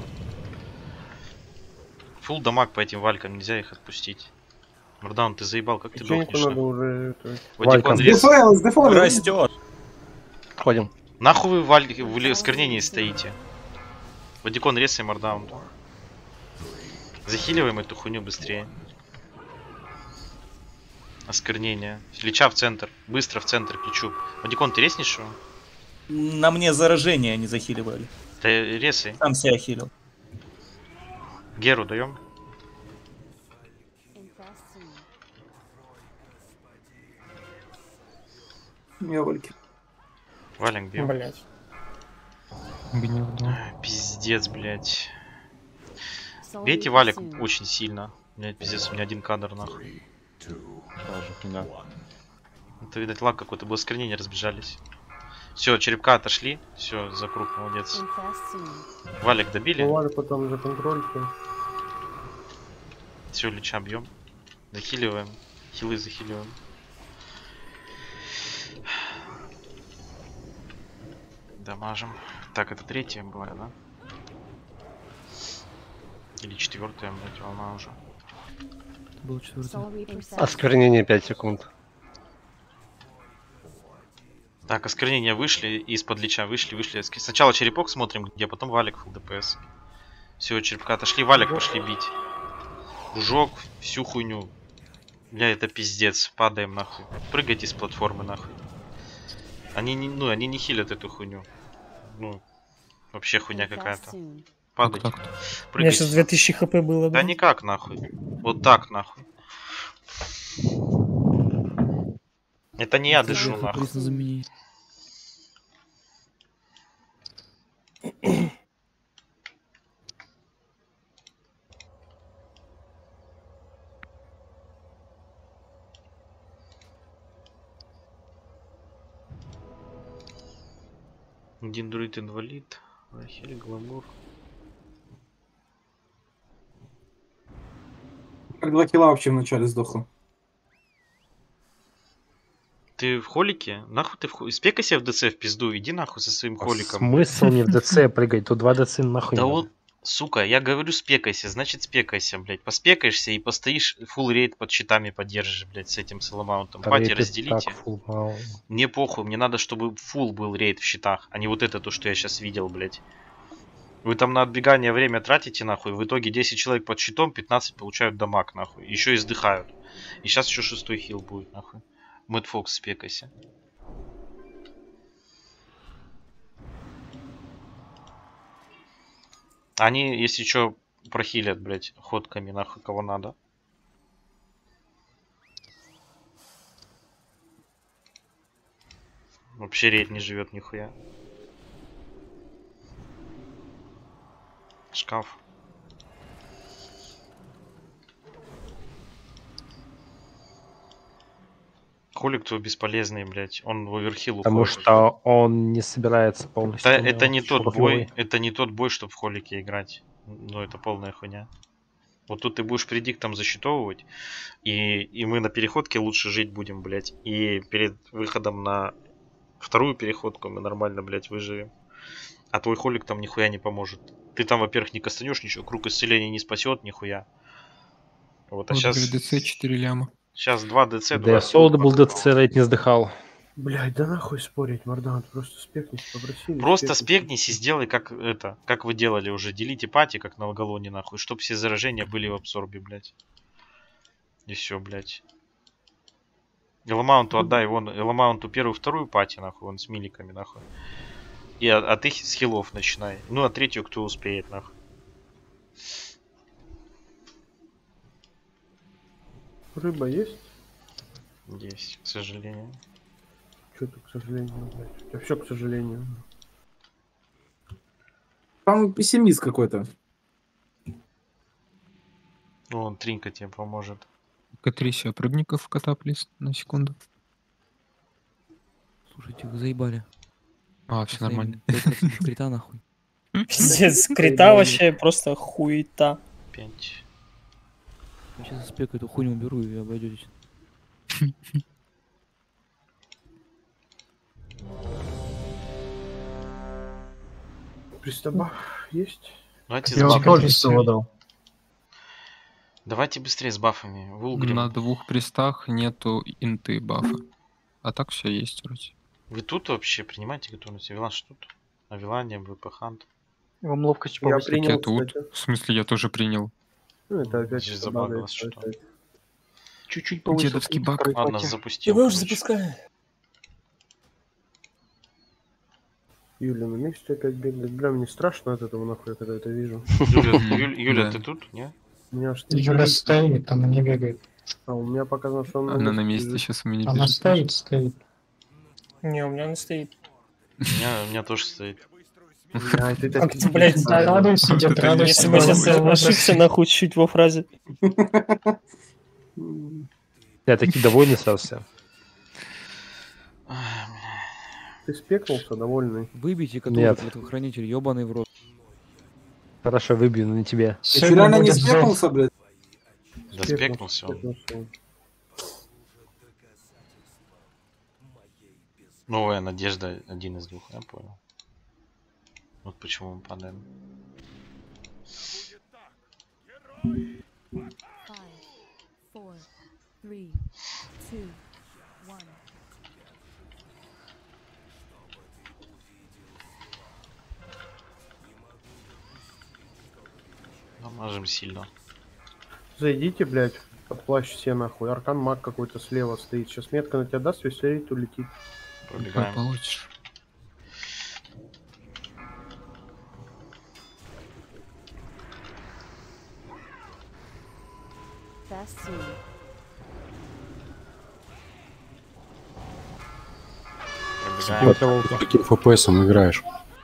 Фул дамаг по этим валькам, нельзя их отпустить. Мардаун, ты заебал, как ты дохнешь? надо уже... Вадикон рез. Растет. Ходим. Нахуй вы в осквернении стоите? Вадикон рез и Мардаун. Захиливаем эту хуйню быстрее. Осквернение. Леча в центр. Быстро в центр ключу. Вадикон, ты резнешь его? На мне заражение не захиливали. Ты резай. Сам себя хилил. Геру даем. Я вальки. Валик бьем. Блять. Пиздец, блять. Бейте валик очень сильно. Блять, пиздец, у меня один кадр нахуй. Это, видать, лаг какой-то был, осквернение разбежались. Все, черепка отошли. Все, за круг, молодец. Валик добили. Валик потом за контрольку. Все, леча бьем. Захиливаем. Хилы захиливаем. Дамажим. Так, это третья была, да? Или четвертая, блять, волна уже. Был четвертый. Осквернение 5 секунд. Так, осквернения вышли, из-под лича вышли. Сначала черепок смотрим, где, потом валик фул ДПС. Все, черепка отошли, валик пошли бить. Кружок, всю хуйню. Бля, это пиздец, падаем нахуй. Прыгайте с платформы нахуй. Они не хилят эту хуйню. Ну, вообще хуйня какая-то. Падайте. У меня сейчас 2000 хп было. Да никак нахуй. Вот так нахуй. Это не я дышу нахуй. Один друид инвалид. Рахель, гламур. Как 2 килла вообще вначале сдохло. Ты в холике? Нахуй ты в холике? Спека себе в ДЦ в пизду, иди нахуй со своим холиком. Смысл не в ДЦ прыгать, тут 2 ДЦ нахуй. Да не он... надо. Сука, я говорю спекайся, значит спекайся, блядь. Поспекаешься и постоишь, full рейд под щитами поддержишь, блядь, с этим соломаунтом. Пати разделите. Мне похуй, мне надо, чтобы full был рейд в щитах, а не вот это то, что я сейчас видел, блядь. Вы там на отбегание время тратите, нахуй, в итоге 10 человек под щитом, 15 получают дамаг, нахуй. Еще и сдыхают. И сейчас еще 6-й хил будет, нахуй. Мэтт Фокс, спекайся. Они, если что, прохилят, блядь, ходками, нахуй, кого надо. Вообще рейд не живет нихуя. Шкаф. Хули кто бесполезный, блядь. Он в оверхилл Потому уходит. что он не собирается полностью. Это не тот бой. Это не тот бой, чтобы в холике играть. Ну, это полная хуйня. Вот тут ты будешь предиктом засчитовывать. И мы на переходке лучше жить будем, блядь. И перед выходом на вторую переходку мы нормально, блядь, выживем. А твой холик там нихуя не поможет. Ты там, во-первых, не кастанешь ничего. Круг исцеления не спасет нихуя. Вот, а сейчас... ДЦ 4 ляма. Сейчас 2 ДЦ, 2 Да я солода был ДЦ, рейд не сдыхал. Блядь, да нахуй спорить, Мардан, просто спекнись, попросили. Просто спекнись и сделай как это, как вы делали уже. Делите пати, как на Логалоне, нахуй, чтобы все заражения были в абсорбе, блядь. И все, блядь. Эламаунту отдай, вон, Эламаунту первую, вторую пати, нахуй, вон с миликами, нахуй. И от их с хилов начинай. Ну, а третью кто успеет, нахуй. Рыба есть? Есть, к сожалению. Что-то, к сожалению, блядь. У тебя все, к сожалению. Там пессимист какой-то. Вон, Тринка тебе поможет. Катрисия, прыгников в кота, плиз, на секунду. Слушайте, вы заебали. А, все нормально. Крита нахуй. Пиздец, крита вообще просто хуета. 5. Я сейчас спеку эту хуйню уберу и обойдетесь. Пристаба есть? Давайте Я с вам тоже ссылку дал. Давайте быстрее с бафами. Вулгрим. На 2 пристах нету инты бафа. А так все есть вроде. Вы тут вообще принимаете готовность? Авилан что тут? Авилане, ВП Хант. Вам ловкость Я повысить. принял, Я тут. кстати. В смысле, я тоже принял. Ну, это опять Здесь добавляется, забагалось что-то. опять. Чуть-чуть повысил. Дедовский баг. Ладно, запустим. Давай уже короче. запускай. Юля на месте опять бегает. Бля, мне страшно от этого нахуй, когда это вижу. Юля, Да. ты тут? Не? У меня аж Юля стоит, она не бегает. А, у меня показано, что он Она на месте лежит. сейчас у меня Она бежит. стоит. Не, у меня не стоит. У меня тоже стоит. Бля, ты Как так ты, блядь, Да, радуйся, дед, Это радуйся. Если бы сейчас ошибся нахуй чуть во фразе. Я таки довольный остался. Ты спекнулся, довольный. Выбейте Нет. который хранитель, ебаный в рот. Хорошо, выбью, но не тебе. Ты реально не спекнулся, блядь? Да спекнулся он. Спекнулся. Новая надежда, один из двух, я понял. Вот почему мы падаем. Дамажим сильно. Зайдите, блядь, под плащ все нахуй. Аркан маг какой-то слева стоит. Сейчас метка на тебя даст, веселит, улетит. Пробегаем. Получишь. Пробегаем. Каким ФПСом играешь?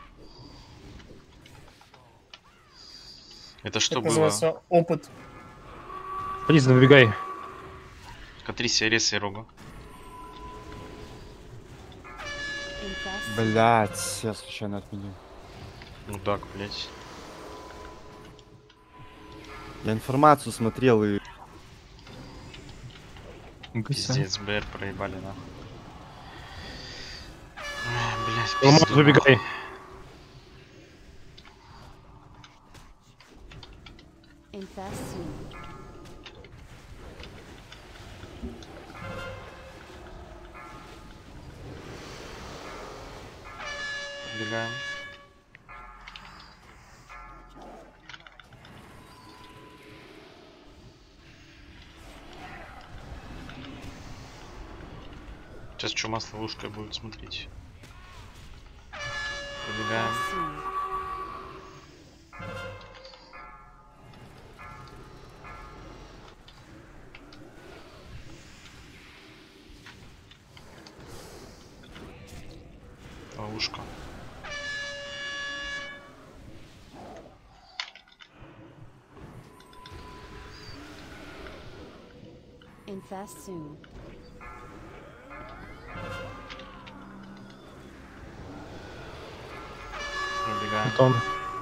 Это что Это было? называется опыт. Плиз, выбегай. Катрисия, ресай рогу. Блять, я случайно отменил. Ну так, блять. Я информацию смотрел и... Пиздец, БР проебали нахуй. Блять, Ломат, выбегай. Пробегаем. Сейчас чума с ловушкой будет смотреть. Пробегаем. Ловушка. Infest soon. Пробегаем. Антон.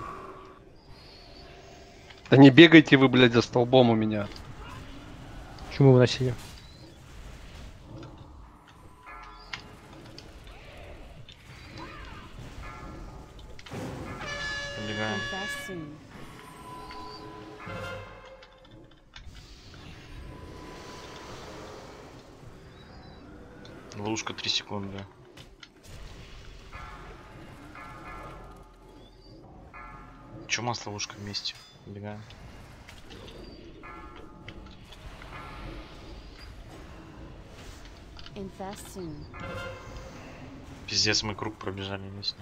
Да не бегайте вы, блядь, за столбом у меня. Чему выносили? Пробегаем. Infest soon. Ловушка 3 секунды. Чума с ловушкой вместе. Пробегаем. Infest soon. Пиздец, мы круг пробежали вместе.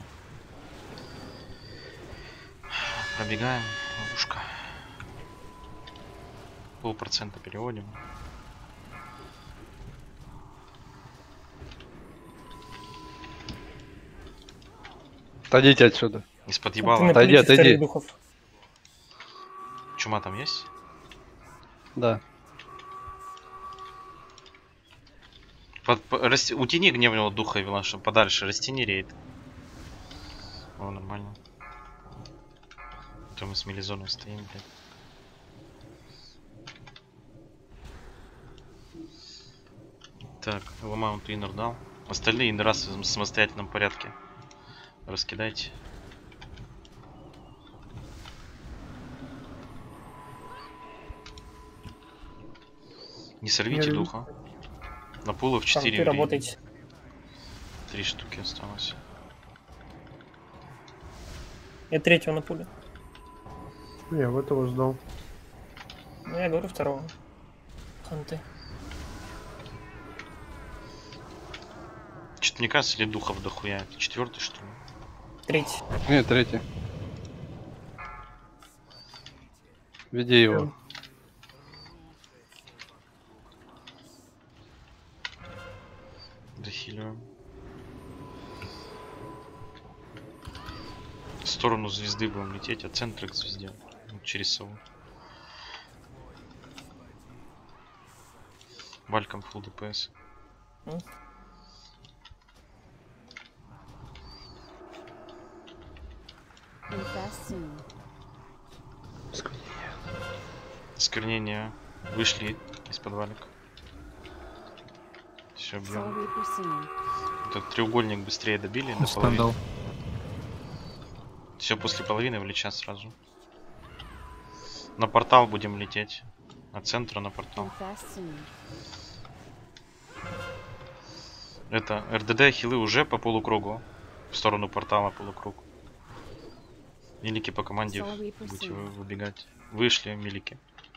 Пробегаем. Ловушка. 0,5% переводим. Отойдите отсюда. Из-под ебала. Отойди, отойди. Чума там есть? Да. Утяни гневного духа, Вилан, чтобы подальше. Растяни рейд. О, нормально. А то мы с милизоном стоим, блядь. Так, ломаунт иннер дал. Остальные иннера в самостоятельном порядке. Раскидайте. Не сорвите духа. На пулов 4 работайте. 3 штуки осталось. Я третьего на пуле. Я в этого ждал. Ну, я говорю второго. Ханты. Что-то мне кажется, или духов дохуя. Это 4-й, что ли? 3-й. Нет, 3-й. Веди его. Дохиливаем. В сторону звезды будем лететь, а центр к звезде. Вот через сову. Вальком full ДПС. Сквернение. Вышли из-под валик. Все, бьем. Этот треугольник быстрее добили до половины. Все после половины влечат сразу. На портал будем лететь. От центра на портал. Это РДД хилы уже по полукругу. В сторону портала полукруг. Милики по команде будете выбегать. Вышли, милики.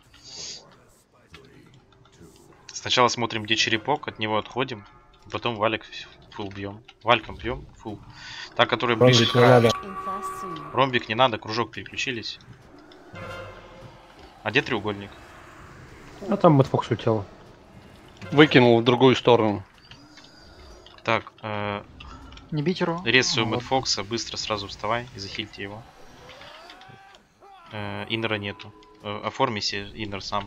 Сначала смотрим, где черепок, от него отходим. Потом валик фул бьем. Вальком бьем, фул. Та, которая ближе к краю. Ромбик не надо, кружок переключились. А где треугольник? А там Мэтфокс улетел. Выкинул в другую сторону. Так, не бить его. Резцию Мэтфокса, быстро сразу вставай и захильте его. Иннера нету. Оформите иннер сам.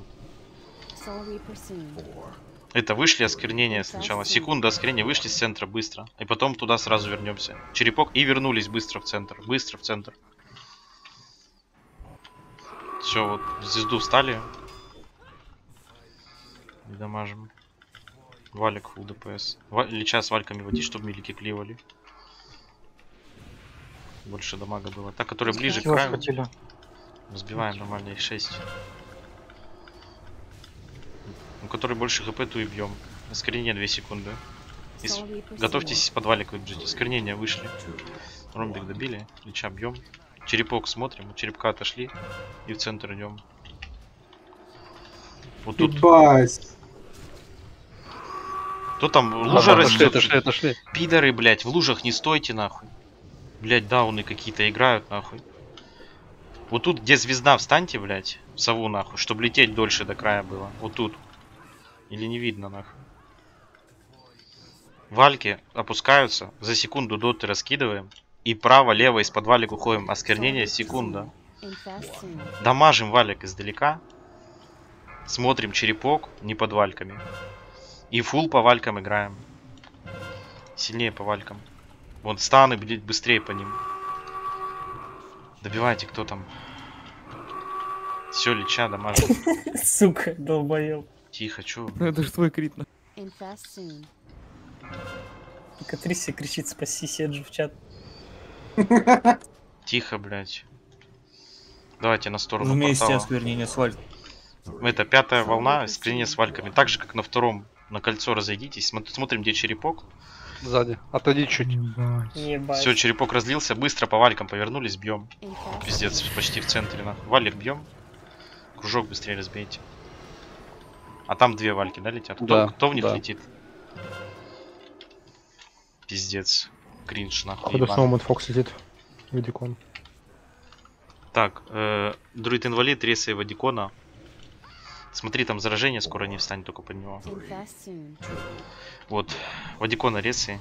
Это вышли осквернения сначала. Секунда осквернения, вышли с центра быстро. И потом туда сразу вернемся. Черепок и вернулись быстро в центр. Быстро в центр. Все, вот в звезду встали. И дамажим. Валик фул ДПС. Лича с вальками водить, чтобы милики кливали. Больше дамага было. Та, которая ближе к краю. Разбиваем нормально, их 6. У которой больше хп, ту и бьем. Осквернение 2 секунды. Готовьтесь из подвалик выбежать. Осквернения вышли. Ромбик добили, Лича бьем. Черепок смотрим, от черепка отошли и в центр идем. Вот тут. Ебать. Кто там? Лужа растет. Отошли. Пидоры, блять, в лужах не стойте нахуй. Блять, дауны какие-то играют нахуй. Вот тут, где звезда, встаньте, блять, в сову нахуй, чтобы лететь дольше до края было. Вот тут. Или не видно нахуй. Вальки опускаются, за секунду доты раскидываем. И право-лево из-под валик уходим. Осквернение секунда. Дамажим валик издалека. Смотрим черепок, не под вальками. И фул по валькам играем. Сильнее по валькам. Вон станы, блядь, быстрее по ним. Добивайте, кто там. Все, Лича, дамажим. Сука, долбоёб. Тихо, чё? Это же твой крит. Катрисия кричит: спаси Седжу в чат. Тихо, блядь. Давайте на сторону Вместе портала. осквернение с валькой. Это 5-я волна, осквернение с вальками. Так же, как на втором. На кольцо разойдитесь. Смотрим, где черепок. Сзади. Отойди чуть. Ебать. Все, черепок разлился. Быстро по валькам повернулись, бьем. Пиздец, почти в центре. Валик бьем. Кружок быстрее разбейте. А там 2 вальки, да, летят? Да, Кто в них да. летит? Пиздец. Кринж, нахуй. Походу ебаный. снова Мэтфокс летит. Видикон. Так, друид-инвалид, ресай Вадикона. Смотри, там заражение скоро не встанет, только под него. Вот, Вадикона ресай.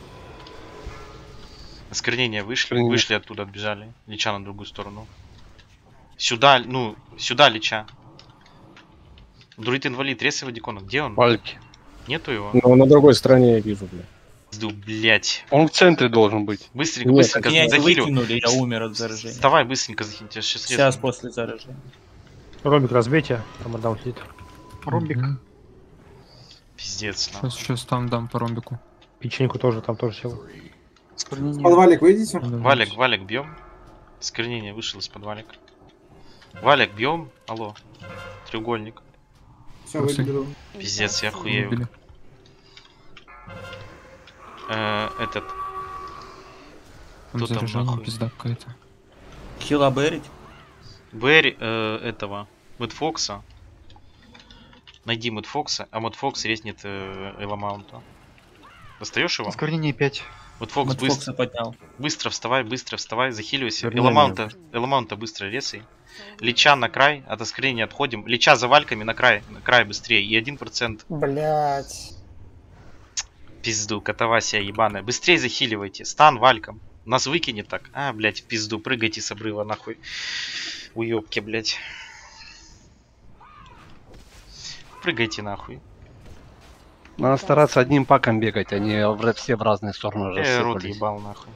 Осквернение вышли оттуда, отбежали. Лича на другую сторону. Сюда, ну, сюда Лича. Друид-инвалид, ресай Вадикона. Где он? Вальки. Нету его? Ну, на другой стороне я вижу, бля. Жду, блять. Он в центре должен быть. Быстренько, Нет, быстренько меня захилю. выкинули, я умер от заражения. Вставай, быстренько захиль, тебя сейчас Сейчас после заражения. Ромбик разбейте, там отдам летит. Ромбик. Пиздец, Сейчас там дам по ромбику. Печеньку тоже, там тоже сел. Под валик выйдите? Валик бьем. Сквернение вышел из-под валик. Валик бьем. Алло. Треугольник. Все, выберу. Пиздец, я охуею. Этот. Кто там нахуй? Пизда какая-то. Хила Беррить? Берри этого. Мэтфокса. Найди Мэтфокса, а Мэтфокс резнет Эламаунта. Достаешь его? Осквернение 5. Мэтфокс Мэтфокса поднял. быстро вставай, захиливайся. Вернее, Эламаунта быстро ресай. Лича на край, от осквернения отходим. Лича за вальками на край быстрее. И 1%. Блять. Пизду, катавасия ебаная. Быстрее захиливайте. Стан валькам. Нас выкинет так. А, блять, в пизду. Прыгайте с обрыва, нахуй. Уёбки, блять. Прыгайте, нахуй. Надо стараться одним паком бегать, а не все в разные стороны Рот рассыпались. ебал, нахуй.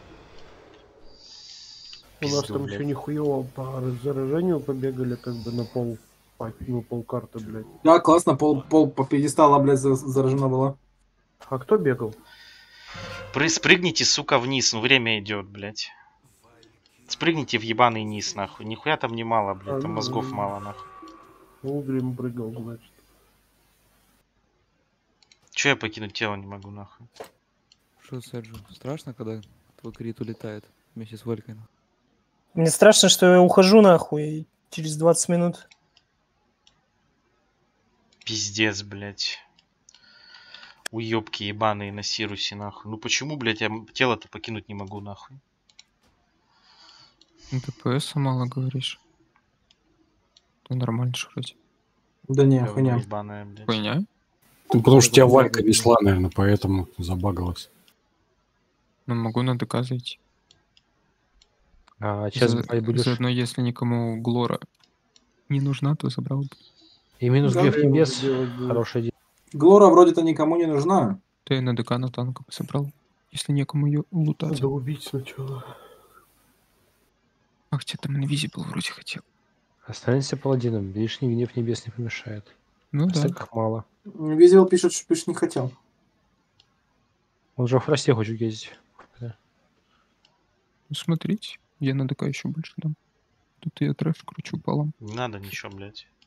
У нас Пизду, там блядь. еще нихуево по заражению побегали, как бы на пол карты, блядь. Да, классно, пол по пьедестала, блядь, заражена была. А кто бегал? Спрыгните, сука, вниз. Ну, время идет, блять. Спрыгните в ебаный низ, нахуй. Нихуя там не мало, блядь. Там мозгов мало, нахуй. Угрим прыгал, значит. Че я покинуть тело не могу, нахуй? Что, Серджи, страшно, когда твой крит улетает вместе с Валькой? Мне страшно, что я ухожу нахуй через 20 минут. Пиздец, блять. Уёбки ебаные на Сирусе, нахуй. Ну почему, блять, я тело-то покинуть не могу, нахуй? ДПС мало говоришь. Ты нормально же вроде. Да не, Говно хуйня. ебаная, блядь. Хуйня? Ну, потому что тебя Валька весла, наверное, поэтому забагалась. Ну могу на ДК зайти. А сейчас будешь... Заодно, если никому Глора не нужна, то забрал бы. И минус Да, гриф я небес. уже делать буду. Хорошая идея. Глора вроде-то никому не нужна. Ты на ДК на танка бы собрал, если некому ее лутать. Надо убить сначала. Ах, тебе там Invisible вроде хотел. Останься паладином. Лишний гнев небес не помешает. Ну да. Стаках мало. Визил пишет, что не хотел. Он же в Фросте хочет ездить. Ну смотрите, я на ДК еще больше дам. Тут я трэш кручу полом. Не надо ничего, блять.